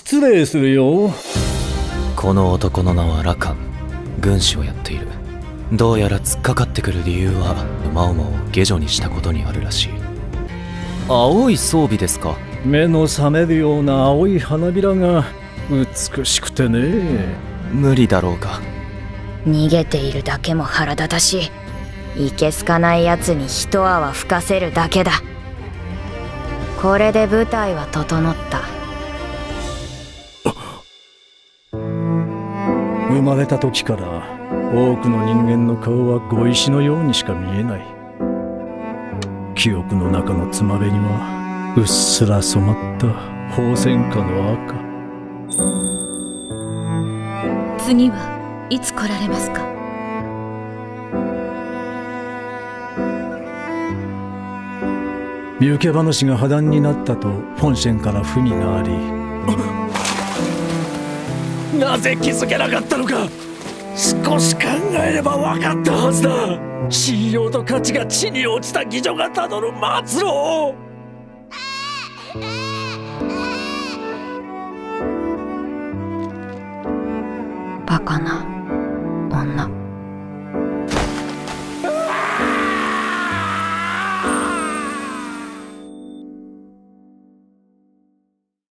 失礼するよ。 この男の名はラカン。軍師をやっている。どうやら突っかかってくる理由はマオマを下女にしたことにあるらしい。青い装備ですか。 目の覚めるような青い花びらが美しくてね。 無理だろうか。 逃げているだけも腹立たしい。いけすかないやつに一泡吹かせるだけだ。これで舞台は整った。 生まれた時から多くの人間の顔は碁石のようにしか見えない。記憶の中のつまべにはうっすら染まった鳳仙花の赤。 次はいつ来られますか。 身請け話が破談になったとフォンシェンから文があり、なぜ気づけなかったのか。少し考えれば分かったはずだ。信用と価値が地に落ちた妓女がたどる末路を。 バカな。